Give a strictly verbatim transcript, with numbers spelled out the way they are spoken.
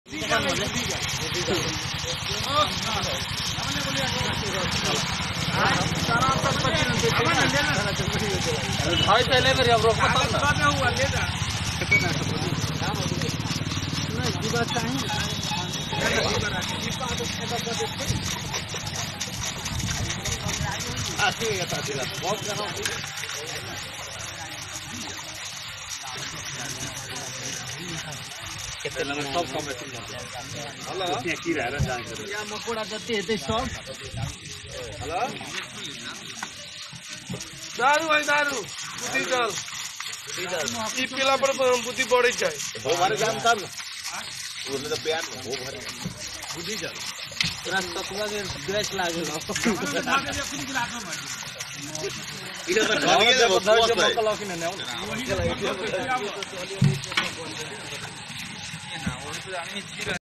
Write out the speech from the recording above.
भाई पहले मेरे अब रोक मत ना हुआ ले जा नहीं की बात चाहिए आती है ताती है बहुत जाना कितने लंबे सब कम है हेलो ये की रह रहा जान कर या मकोड़ा देते है सब हेलो दारू है दारू बुद्धि चल ई पीला पर बुद्धि बड़ी चाहिए हो भरे जान तब उसने तो प्यार हो भरे बुद्धि चल पूरा तत्वा के ड्रेस लागल इधर तो खाने के बहुत बहुत है मकला कि नहीं ना